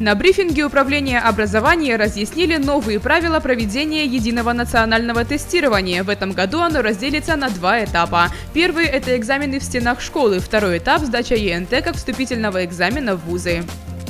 На брифинге Управления образования разъяснили новые правила проведения единого национального тестирования. В этом году оно разделится на два этапа. Первый – это экзамены в стенах школы. Второй этап – сдача ЕНТ как вступительного экзамена в вузы.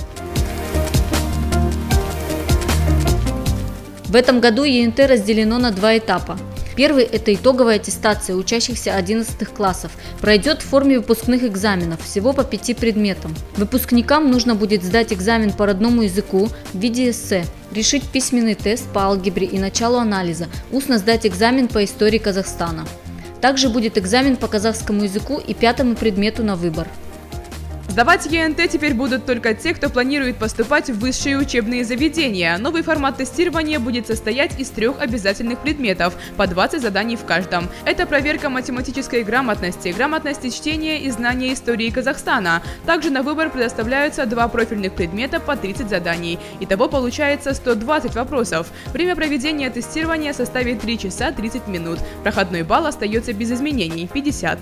В этом году ЕНТ разделено на два этапа. Первый – это итоговая аттестация учащихся 11 классов. Пройдет в форме выпускных экзаменов, всего по 5 предметам. Выпускникам нужно будет сдать экзамен по родному языку в виде эссе, решить письменный тест по алгебре и началу анализа, устно сдать экзамен по истории Казахстана. Также будет экзамен по казахскому языку и 5-му предмету на выбор. Сдавать ЕНТ теперь будут только те, кто планирует поступать в высшие учебные заведения. Новый формат тестирования будет состоять из 3 обязательных предметов, по 20 заданий в каждом. Это проверка математической грамотности, грамотности чтения и знания истории Казахстана. Также на выбор предоставляются 2 профильных предмета по 30 заданий. Итого получается 120 вопросов. Время проведения тестирования составит 3 часа 30 минут. Проходной балл остается без изменений – 50.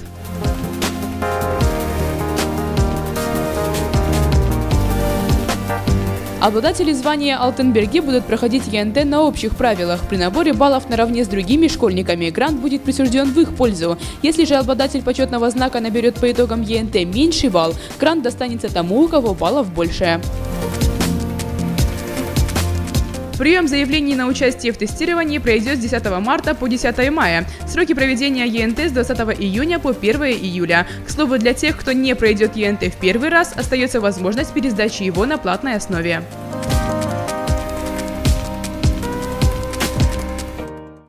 Обладатели звания Алтынберги будут проходить ЕНТ на общих правилах. При наборе баллов наравне с другими школьниками грант будет присужден в их пользу. Если же обладатель почетного знака наберет по итогам ЕНТ меньший балл, грант достанется тому, у кого баллов больше. Прием заявлений на участие в тестировании пройдет с 10 марта по 10 мая. Сроки проведения ЕНТ с 20 июня по 1 июля. К слову, для тех, кто не пройдет ЕНТ в первый раз, остается возможность пересдачи его на платной основе.